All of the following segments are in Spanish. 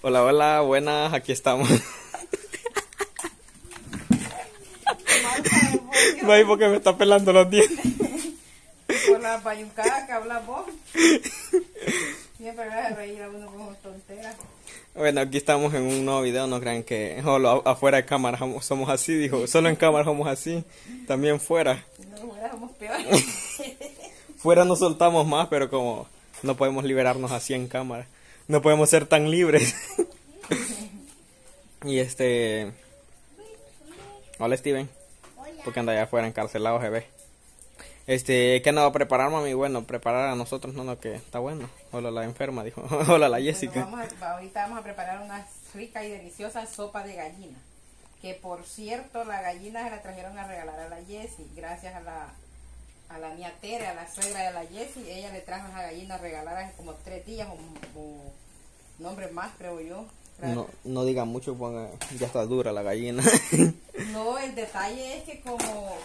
Hola, hola, buenas, aquí estamos. No hay porque me está pelando los dientes. Por la payucada que hablas vos. Siempre vas a reír a uno con tonteras. Bueno, aquí estamos en un nuevo video, no crean que solo afuera de cámara somos así, dijo, solo en cámara somos así, también fuera. Si no fuera, somos peores. Fuera nos soltamos más, pero como no podemos liberarnos así en cámara, no podemos ser tan libres. Y hola Steven, porque anda allá afuera encarcelado, se ve. ¿Qué nos va a preparar, mami? Bueno, preparar a nosotros, no, que está bueno. Hola la enferma, dijo. Hola la Jessica. Bueno, ahorita vamos a preparar una rica y deliciosa sopa de gallina. Que por cierto, la gallina se la trajeron a regalar a la Jessie. Gracias a la niña Tere, a la suegra de la Jessie. Ella le trajo esa gallina regalada hace como 3 días o nombre más, creo yo. No diga mucho, ponga, ya está dura la gallina. No, el detalle es que como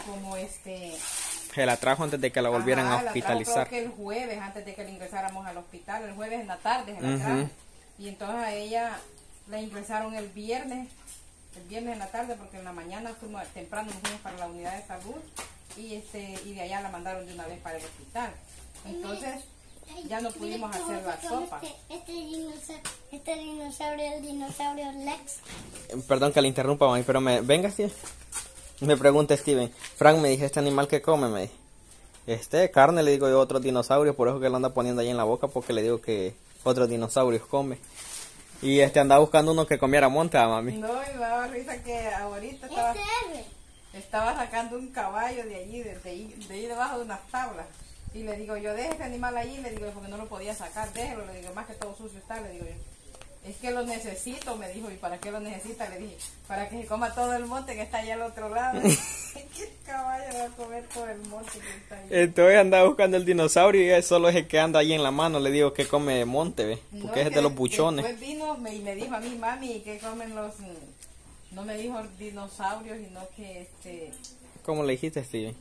se la trajo antes de que la volvieran a hospitalizar. La trajo, creo que el jueves, antes de que la ingresáramos al hospital, el jueves en la tarde se la trajo. Y entonces a ella la ingresaron el viernes en la tarde, porque en la mañana temprano nos fuimos para la unidad de salud y de allá la mandaron de una vez para el hospital. Entonces ya no pudimos hacer la sopa. Este dinosaurio es el dinosaurio Lex. Perdón que le interrumpa, mami, pero venga, sí. Me pregunta Steven, Frank, me dije, ¿este animal que come? Me dije, carne, le digo yo, otros dinosaurios, por eso que lo anda poniendo ahí en la boca, porque le digo que otros dinosaurios come. Y andaba buscando uno que comiera monte, mami. No, y me daba risa que ahorita estaba sacando un caballo de allí, de ahí debajo de unas tablas. Y le digo yo, deje ese animal allí, le digo, porque no lo podía sacar, déjelo, le digo, más que todo sucio está, le digo yo. Es que lo necesito, me dijo. ¿Y para qué lo necesita? Le dije, para que se coma todo el monte que está allá al otro lado. ¿Qué caballo va a comer todo el monte que está allá? Entonces andaba buscando el dinosaurio y él solo es el que anda ahí en la mano. Le digo que come monte, ¿ve? Porque no, es de los buchones. Después vino y me dijo a mí, mami, ¿qué comen los...? No me dijo dinosaurios, sino que ¿Cómo le dijiste, Steven?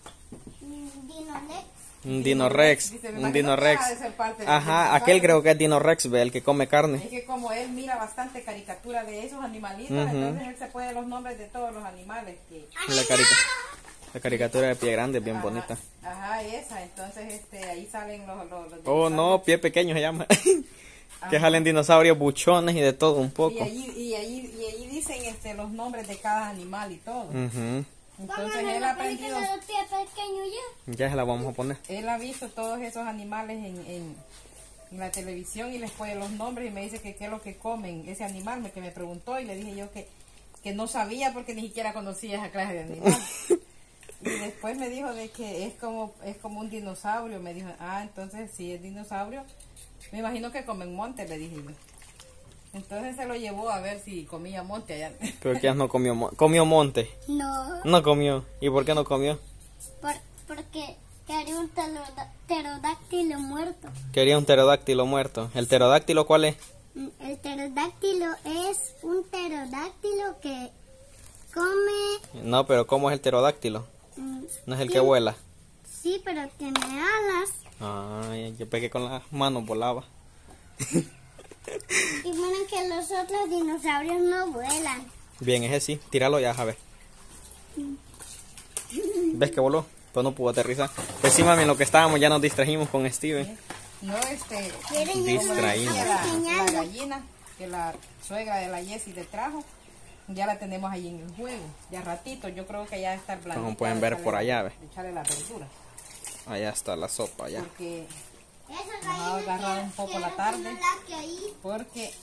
Dinolex. Un Dinorex, dice, un Dinorex. Ajá, aquel creo que es Dinorex, ve, el que come carne. Es que como él mira bastante caricatura de esos animalitos, entonces él se puede los nombres de todos los animales que... La caricatura de Pie Grande es bien bonita. Ajá, esa, entonces ahí salen los oh no, Pie Pequeño se llama. Que salen dinosaurios, buchones y de todo un poco. Y ahí dicen los nombres de cada animal y todo. Entonces él ha aprendido. Ya se la vamos a poner. Él ha visto todos esos animales en la televisión y les pone los nombres y me dice que qué es lo que comen ese animal, que me preguntó y le dije yo que no sabía porque ni siquiera conocía esa clase de animal. Y después me dijo de que es como un dinosaurio. Me dijo, entonces si es dinosaurio, me imagino que comen monte, le dije yo. Entonces se lo llevó a ver si comía monte allá. Pero que ya no comió monte. ¿Comió monte? No. No comió. ¿Y por qué no comió? Porque quería un pterodáctilo muerto. Quería un pterodáctilo muerto. ¿El pterodáctilo cuál es? El pterodáctilo es un pterodáctilo que come... No, pero ¿cómo es el pterodáctilo? ¿No es el que vuela? Sí, pero tiene alas. Ay, yo pegué con las manos, volaba. Y miren que los otros dinosaurios no vuelan. Bien, ese sí. Tíralo ya, a ver. ¿Ves que voló? Pues no pudo aterrizar. Pues sí, mami, en lo que estábamos ya nos distrajimos con Steven. No, distraímos. La gallina que la suegra de la Jessie le trajo, ya la tenemos ahí en el juego. Ya ratito, yo creo que ya está blandita. Como pueden ver por allá, ¿ves? Echarle la verdura. Allá está la sopa, ya. Porque nos ha agarrado un poco la tarde. Porque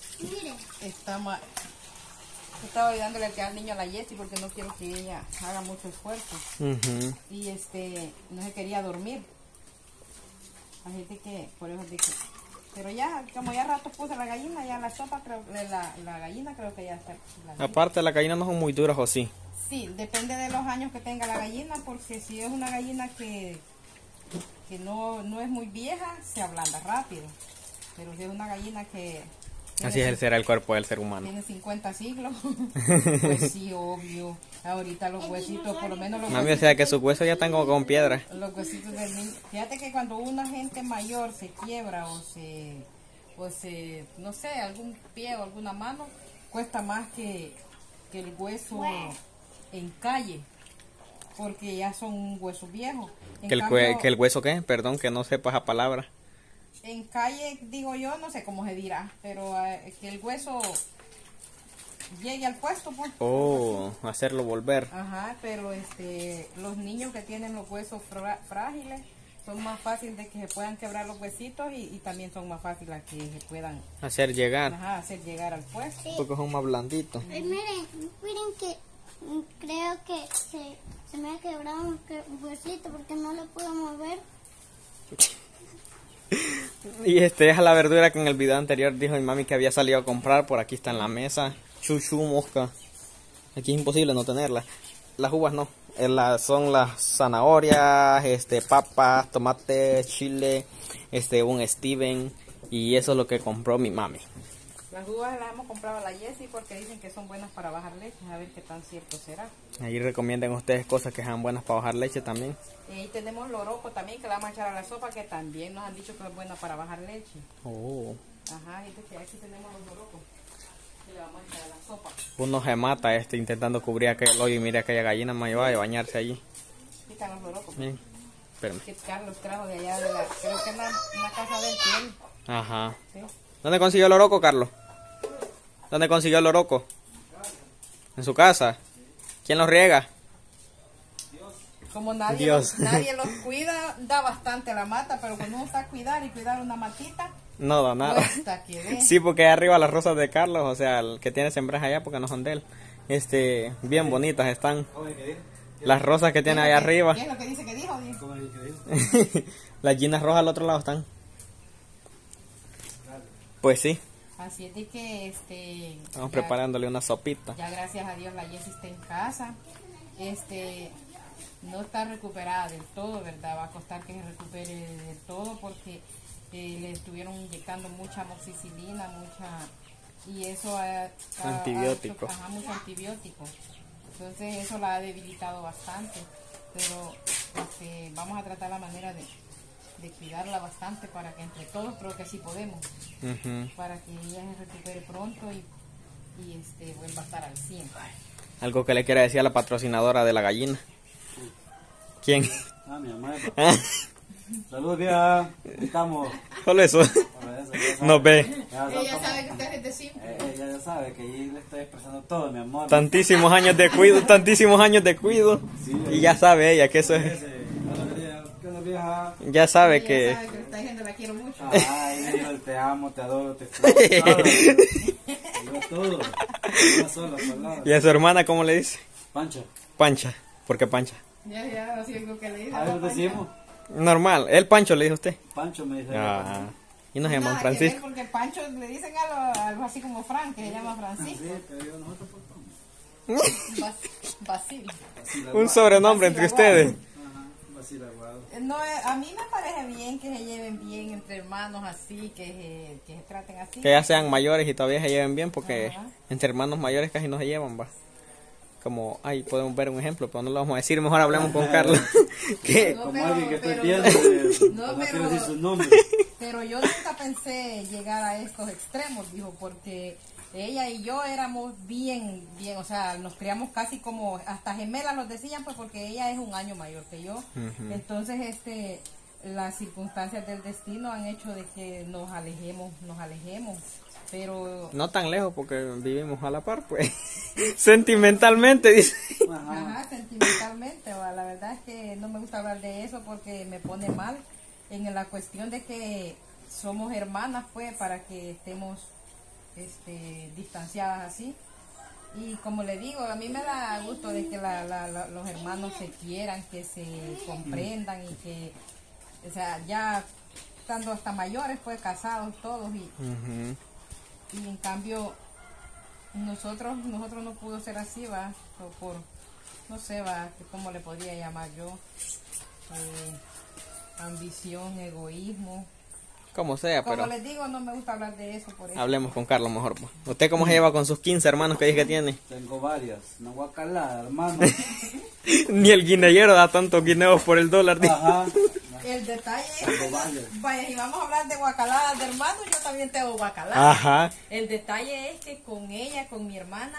estaba ayudándole a quedar al niño a la Jessie porque no quiero que ella haga mucho esfuerzo. Y no se quería dormir. Así de que, por eso dije. Pero ya, como ya rato puse la gallina, ya la sopa, la gallina creo que ya está. Aparte, las gallinas no son muy duras, ¿o sí? Sí, depende de los años que tenga la gallina, porque si es una gallina que no es muy vieja, se ablanda rápido. Pero si es una gallina que... Así será el cuerpo del ser humano. Tiene 50 siglos. Pues sí, obvio. Ahorita los huesitos, por lo menos los Mami, o sea que sus huesos ya están como con piedra. Los huesitos del niño. Fíjate que cuando una gente mayor se quiebra o pues no sé, algún pie o alguna mano, cuesta más que el hueso en calle, porque ya son un hueso viejo. ¿Que el hueso qué? Perdón, que no sepa esa palabra. En calle, digo yo, no sé cómo se dirá, pero que el hueso llegue al puesto, pues. Oh, hacerlo volver. Ajá, pero los niños que tienen los huesos frágiles son más fáciles de que se puedan quebrar los huesitos y también son más fáciles a que se puedan Hacer llegar. hacer llegar al puesto. Porque son más blanditos. Ay, miren que creo que se me ha quebrado un huesito porque no lo puedo mover. Y es la verdura que en el video anterior dijo mi mami que había salido a comprar. Por aquí está en la mesa. Chuchu, mosca. Aquí es imposible no tenerla. Las uvas no. Son las zanahorias, papas, tomate, chile, un Steven. Y eso es lo que compró mi mami. Las uvas las hemos comprado a la Jessie porque dicen que son buenas para bajar leche. A ver qué tan cierto será. Ahí recomienden ustedes cosas que sean buenas para bajar leche también. Y ahí tenemos loroco también, que la vamos a echar a la sopa, que también nos han dicho que es buena para bajar leche. Oh. Ajá, y que aquí tenemos los lorocos, que le vamos a echar a la sopa. Uno se mata intentando cubrir aquel hoyo y mire aquella gallina más va a bañarse allí. Aquí están los lorocos. Bien. Espérame. Que Carlos trajo de allá, creo que en la casa del piel. Ajá. ¿Sí? ¿Dónde consiguió el loroco, Carlos? ¿Dónde consiguió el loroco? ¿En su casa? ¿Quién los riega? Como nadie los cuida, da bastante la mata, pero cuando uno está a cuidar una matita, No da nada. cuesta que dé. Sí, porque ahí arriba las rosas de Carlos, o sea, el que tiene sembradas allá porque no son de él. Bien bonitas están. Las rosas que tiene allá arriba. ¿Qué es lo que dice que dijo? Las ginas rojas al otro lado están. Pues sí, Así es de que estamos ya- preparándole una sopita. Ya gracias a Dios la Jessie está en casa. No está recuperada del todo, ¿verdad? Va a costar que se recupere del todo porque le estuvieron inyectando mucha amoxicilina, y eso Antibiótico. ha hecho, mucho antibiótico. Entonces eso la ha debilitado bastante, pero vamos a tratar la manera de cuidarla bastante para que entre todos, creo que sí podemos, Ujú. para que ella se recupere pronto y vuelva a estar al 100. Algo que le quiera decir a la patrocinadora de la gallina. ¿Quién? Mi mamá. Saludos, vieja. Estamos. Solo eso. Nos ve. Ella sabe que usted es de simple. Ella ya sabe que ahí le estoy expresando todo, mi amor. Tantísimos años de cuido. Sí, Y ya sabe ella que eso es. ¿Qué onda, vieja? Ya sabe Ella que. sabe que le está diciendo la quiero mucho. Ay, le digo, te amo, te adoro, te extraño. Digo todo. Una sola palabra. ¿Y a su hermana cómo le dice? Pancha. Pancha. ¿Por qué Pancha? Ya, así es lo que le dice. A ver, decimos. Normal. El Pancho le dijo usted. Pancho me dice. Ah. Y nos llaman Nada que ver, Francisco. porque Pancho le dicen algo así como Frank, que se llama Francisco. Sí, pero yo nosotros portamos. Basil. Un sobrenombre entre ustedes. Ajá, Basil Aguado. No, a mí me parece bien que se lleven bien entre hermanos así, que se traten así. Que ya sean mayores y todavía se lleven bien porque Ajá. entre hermanos mayores casi no se llevan, va. Como, ahí podemos ver un ejemplo, pero no lo vamos a decir, mejor hablemos con Carlos. que No, Como alguien que estoy pero- viendo, no, no quiero decir su pero, nombre. pero yo nunca pensé llegar a estos extremos, dijo, porque ella y yo éramos bien, o sea, nos criamos casi como, hasta gemelas los decían, pues porque ella es un año mayor que yo. Ujú. Entonces, las circunstancias del destino han hecho de que nos alejemos, pero... No tan lejos porque vivimos a la par, pues. Sentimentalmente, dice. Ajá, sentimentalmente, va. La verdad es que no me gusta hablar de eso porque me pone mal en la cuestión de que somos hermanas, pues, para que estemos distanciadas así. Y como le digo, a mí me da gusto de que los hermanos se quieran, que se comprendan y que, o sea, ya estando hasta mayores, pues, casados todos Ujú. y en cambio nosotros no pudo ser así, va, o por, no sé, va, que cómo le podría llamar yo, ambición, egoísmo, Como sea, como pero les digo, no me gusta hablar de eso, por eso. hablemos con Carlos mejor. Pues. ¿Usted cómo se lleva con sus 15 hermanos que dice que tiene? Tengo varias. No voy a calar, hermano. Ni el guineyero da tantos guineos por el dólar. dice. Ajá. El detalle es Algo que, vale. vaya, si vamos a hablar de guacaladas de hermanos, yo también tengo guacaladas. Ajá. El detalle es que con ella, con mi hermana,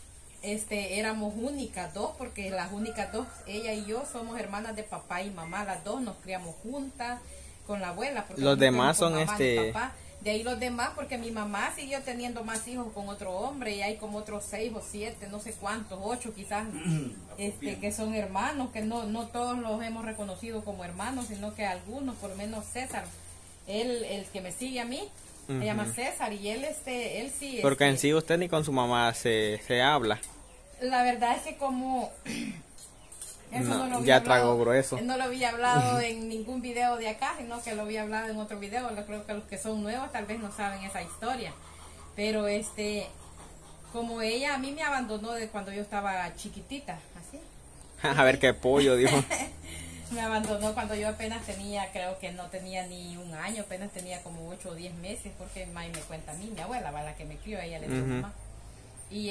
éramos únicas dos, porque las únicas dos, ella y yo, somos hermanas de papá y mamá, las dos nos criamos juntas con la abuela. Porque Los nos demás criamos con son mamá y papá. De ahí los demás, porque mi mamá siguió teniendo más hijos con otro hombre, y hay como otros 6 o 7, no sé cuántos, 8 quizás, que son hermanos, que no todos los hemos reconocido como hermanos, sino que algunos, por lo menos César, él, el que me sigue a mí, se llama César, y él sí. Porque en sí usted ni con su mamá se habla. La verdad es que como... Eso No, lo ya había trago hablado- grueso. No lo había hablado en ningún video de acá, sino que lo había hablado en otro video. Yo creo que los que son nuevos tal vez no saben esa historia. Pero como ella a mí me abandonó de cuando yo estaba chiquitita, así. A ver qué pollo, dijo. Me abandonó cuando yo apenas tenía, creo que no tenía ni un año, apenas tenía como 8 o 10 meses, porque May me cuenta a mí, mi abuela, va, la que me crió, ella le dio mamá. Y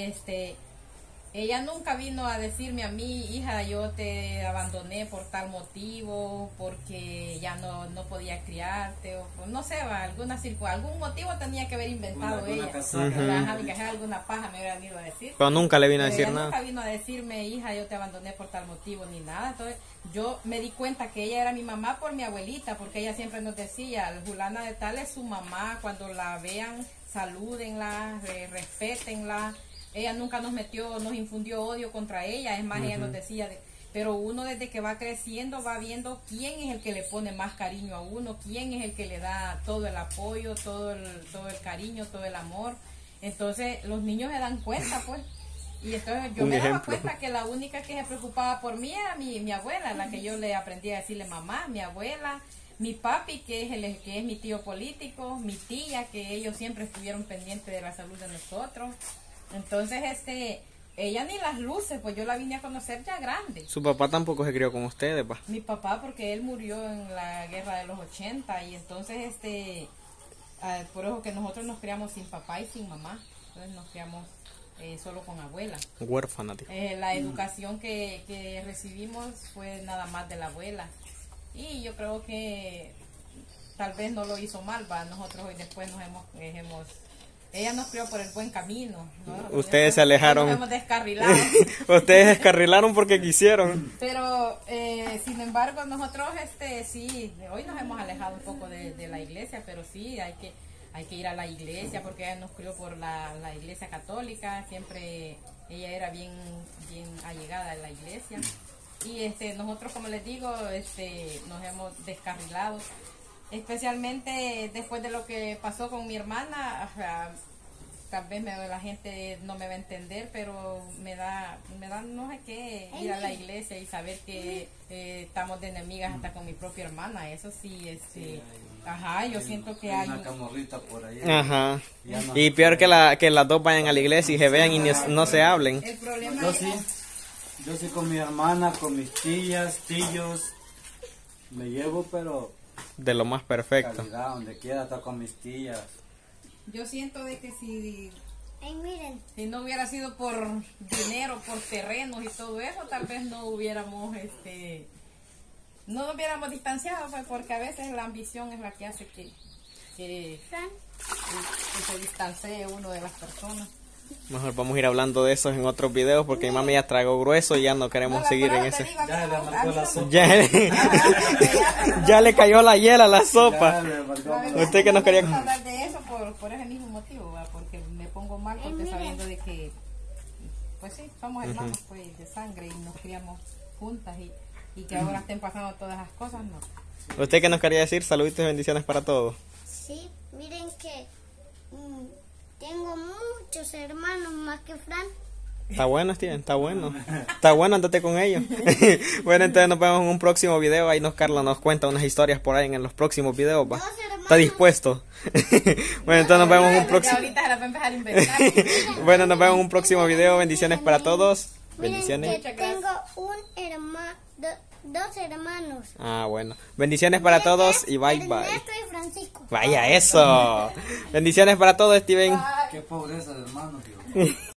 ella nunca vino a decirme a mí, hija, yo te abandoné por tal motivo, porque ya no podía criarte, o no sé, algún motivo tenía que haber inventado Alguna ella. casaca. Ajá, que alguna paja me hubiera venido a decir. Pero nunca le vino a Pero decir ella nada. nunca vino a decirme, hija, yo te abandoné por tal motivo, ni nada. Entonces, yo me di cuenta que ella era mi mamá por mi abuelita, porque ella siempre nos decía, fulana de tal es su mamá, cuando la vean, salúdenla, respétenla. Ella nunca nos infundió odio contra ella, es más, ella nos decía, pero uno desde que va creciendo va viendo quién es el que le pone más cariño a uno, quién es el que le da todo el apoyo, todo el cariño, todo el amor. Entonces los niños se dan cuenta, pues. Y entonces yo Un me daba ejemplo. cuenta que la única que se preocupaba por mí era mi abuela, la que yo le aprendí a decirle mamá, mi abuela, mi papi, que es mi tío político, mi tía, que ellos siempre estuvieron pendientes de la salud de nosotros. Entonces, ella ni las luces, pues yo la vine a conocer ya grande. Su papá tampoco se crió con ustedes, pa. Mi papá, porque él murió en la guerra de los 80, y entonces, por eso que nosotros nos criamos sin papá y sin mamá. Entonces nos criamos solo con abuela. Huérfana, tío. La educación que recibimos fue nada más de la abuela. Y yo creo que tal vez no lo hizo mal, va. Nosotros hoy después ella nos crió por el buen camino, ¿no? Ustedes se alejaron. Nos hemos descarrilado. Ustedes descarrilaron porque quisieron. Pero, sin embargo, nosotros, sí, hoy nos hemos alejado un poco de la iglesia, pero sí, hay que ir a la iglesia, porque ella nos crió por la iglesia católica, siempre ella era bien allegada a la iglesia. Y nosotros, como les digo, nos hemos descarrilado. Especialmente después de lo que pasó con mi hermana, o sea, tal vez la gente no me va a entender, pero me da no sé qué, ir a la iglesia y saber que estamos de enemigas hasta con mi propia hermana. Eso sí, ajá, yo siento que hay una camorrita por ahí. Ajá. Ya no. Y peor que las dos vayan a la iglesia y se vean y no se hablen. el problema. Yo sí con mi hermana, con mis tías, tíos, me llevo, pero De lo más perfecto. calidad, donde quiera, está con mis tías. Yo siento de que si Miren, no hubiera sido por dinero, por terrenos y todo eso, tal vez no hubiéramos, no nos hubiéramos distanciado, pues, porque a veces la ambición es la que hace que Fran, se distancie uno de las personas. Mejor vamos a ir hablando de eso en otros videos porque mi mami ya tragó grueso y ya no queremos seguir en ese. Ya le amargó la sopa. Ya le cayó la hiela a la sopa. Ya le amargó. Usted que nos quería- hablar de eso por ese mismo motivo, ¿va? Porque me pongo mal, porque sabiendo de que, pues sí, somos hermanos, pues, de sangre, y nos criamos juntas, y que ahora estén pasando todas esas cosas, no. ¿Usted qué nos quería decir? Saluditos y bendiciones para todos. sí, miren que tengo muchos hermanos más que Fran. Está bueno, Steven, está bueno. Está bueno, andate con ellos. Bueno, entonces nos vemos en un próximo video. Ahí Carla nos cuenta unas historias por ahí en los próximos videos, va. ¿Está dispuesto? Bueno, entonces nos vemos en un Ya próximo. ahorita se la voy a empezar a inventar. Bueno, nos vemos en un próximo video. Bendiciones para todos. Miren Bendiciones. que tengo dos hermanos. Ah, bueno. Bendiciones para todos y bye bye. Ernesto y Francisco. Vaya eso. Bendiciones para todos, Steven. Qué pobreza de hermanos, tío.